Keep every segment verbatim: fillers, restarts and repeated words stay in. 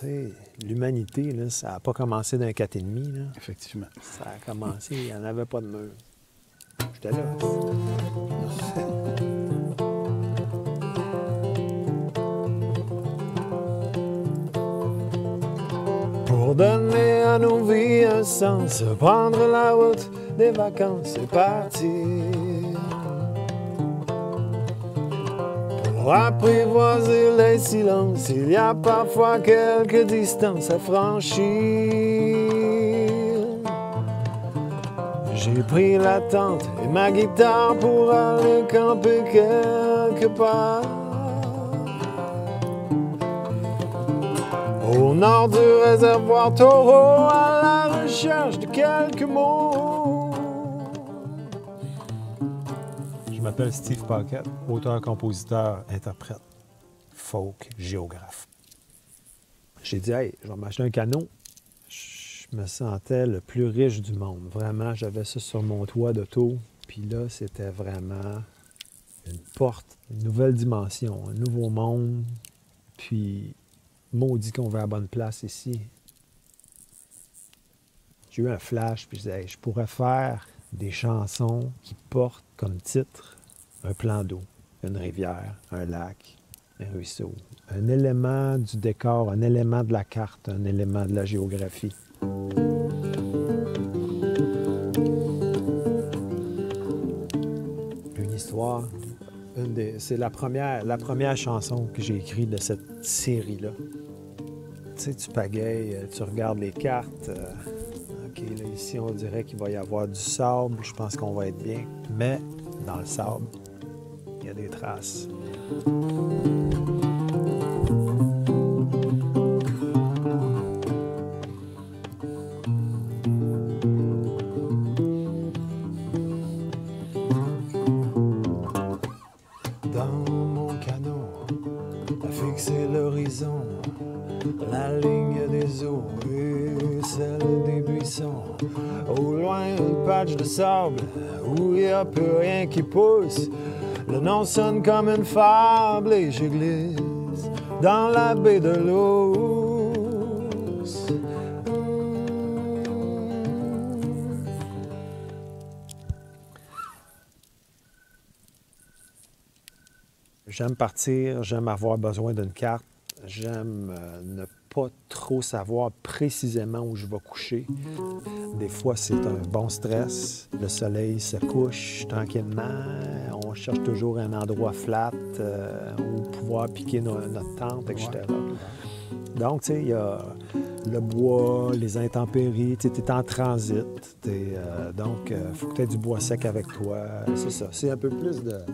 sais, l'humanité, là, ça n'a pas commencé d'un quatre et demi, là. Effectivement. Ça a commencé, il n'y en avait pas de mur. J'étais là. Pour donner à nos vies un sens, prendre la route des vacances et partir. Pour apprivoiser les silences, il y a parfois quelques distances à franchir. J'ai pris la tente et ma guitare pour aller camper quelque part. Au nord du réservoir Taureau, à la recherche de quelques mots. Je m'appelle Steve Paquette, auteur, compositeur, interprète, folk, géographe. J'ai dit, hey, je vais m'acheter un canot. Je me sentais le plus riche du monde. Vraiment, j'avais ça sur mon toit d'auto. Puis là, c'était vraiment une porte, une nouvelle dimension, un nouveau monde. Puis, maudit qu'on va à la bonne place ici. J'ai eu un flash, puis je disais, hey, je pourrais faire des chansons qui portent comme titre un plan d'eau, une rivière, un lac, un ruisseau, un élément du décor, un élément de la carte, un élément de la géographie. Une histoire, une des, c'est la première, la première chanson que j'ai écrite de cette série-là. Tu sais, tu pagayes, tu regardes les cartes. Euh, OK, là, ici, on dirait qu'il va y avoir du sable. Je pense qu'on va être bien. Mais dans le sable, il y a des traces. Dans mon canot, à fixer l'horizon, la ligne des eaux et celle des buissons. Au loin, une patch de sable où il n'y a plus rien qui pousse. Le nom sonne comme une fable et je glisse dans la baie de l'eau. J'aime partir, j'aime avoir besoin d'une carte, j'aime euh, ne pas trop savoir précisément où je vais coucher. Des fois, c'est un bon stress. Le soleil se couche tranquillement. On cherche toujours un endroit flat euh, où pouvoir piquer no- notre tente, et cetera. Donc, tu sais, il y a le bois, les intempéries, tu es en transit. T'es, euh, donc, il euh, faut que tu aies du bois sec avec toi. C'est ça. C'est un peu plus de...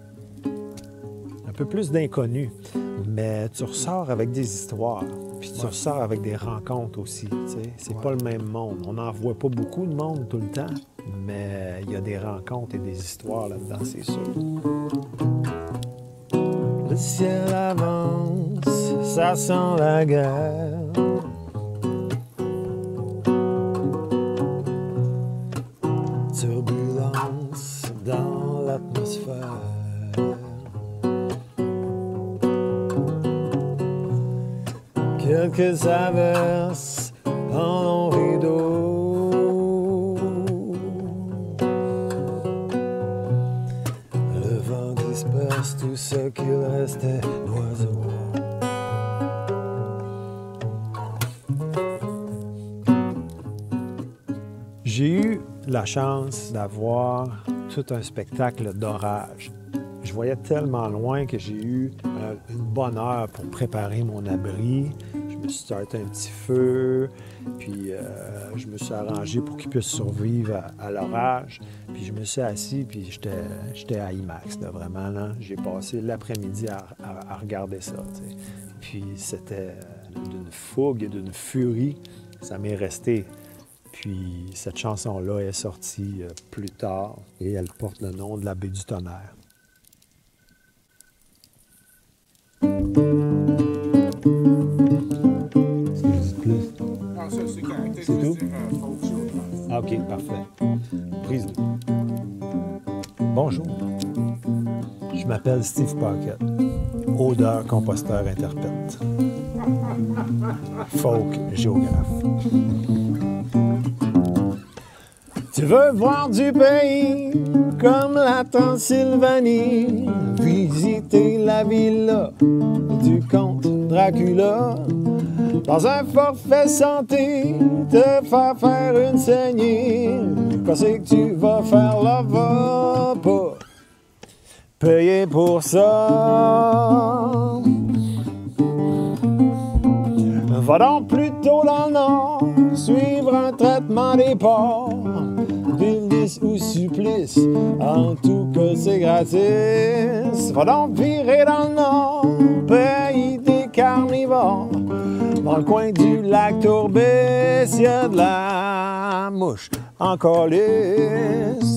un peu plus d'inconnu. Mais tu ressors avec des histoires. Puis tu Ouais. ressors avec des rencontres aussi. Tu sais. C'est Ouais. pas le même monde. On n'en voit pas beaucoup de monde tout le temps. Mais il y a des rencontres et des histoires là-dedans, c'est sûr. Le ciel avance, ça sent la guerre. Turbulence dans l'atmosphère. Quelques averses en long rideau. Le vent disperse tout ce qu'il restait d'oiseaux. J'ai eu la chance d'avoir tout un spectacle d'orage. Je voyais tellement loin que j'ai eu euh, une bonne heure pour préparer mon abri. Je me suis starté un petit feu, puis euh, je me suis arrangé pour qu'il puisse survivre à, à l'orage. Puis je me suis assis, puis j'étais, j'étais à IMAX, là, vraiment. Là. J'ai passé l'après-midi à, à- à regarder ça. T'sais. Puis c'était d'une fougue et d'une furie. Ça m'est resté. Puis cette chanson-là est sortie euh, plus tard et elle porte le nom de la baie du Tonnerre. Est-ce que je dis plus? Ah, ça, c'est correct. C'est tout? euh, folk sur- Ah, OK, parfait. Prise deux. Bonjour. Je m'appelle Steve Paquette, auteur, compositeur, interprète. Folk géographe. Tu veux voir du pays comme la Transylvanie, visiter la villa du comte Dracula, dans un forfait santé, te faire faire une saignée. Qu'est-ce que tu vas faire là, va pas payer pour ça. Va donc plutôt dans le nord, suivre un traitement des porcs, délice ou supplice, en tout cas c'est gratis. Va donc virer dans le nord, pays des carnivores, dans le coin du lac Tourbis, y a de la mouche en calice.